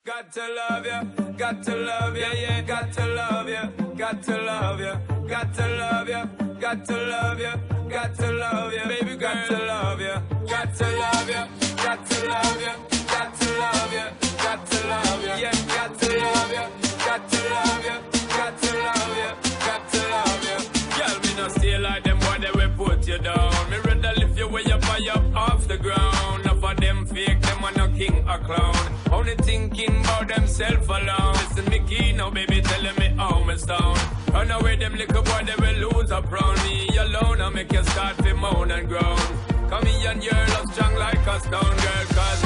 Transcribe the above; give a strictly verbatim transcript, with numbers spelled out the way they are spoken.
Got to love ya, got to love ya, yeah, got to love ya, got to love ya, got to love ya, got to love ya, got to love ya, baby, got to love ya, got to love ya, got to love ya, got to love ya, got to love ya, yeah, got to love ya, got to love ya, got to love ya, got to love ya. Girl, me no stay like them boy, they will put you down. Me rather lift you way up high up off the ground. Enough of them fake, them are no king or clown. Only thinking about themself alone. Listen me key now, baby, telling me how me stone. Run away them little boy, they will lose up round me alone. I make you start to moan and groan. Come here and you're love strong like a stone, girl, cause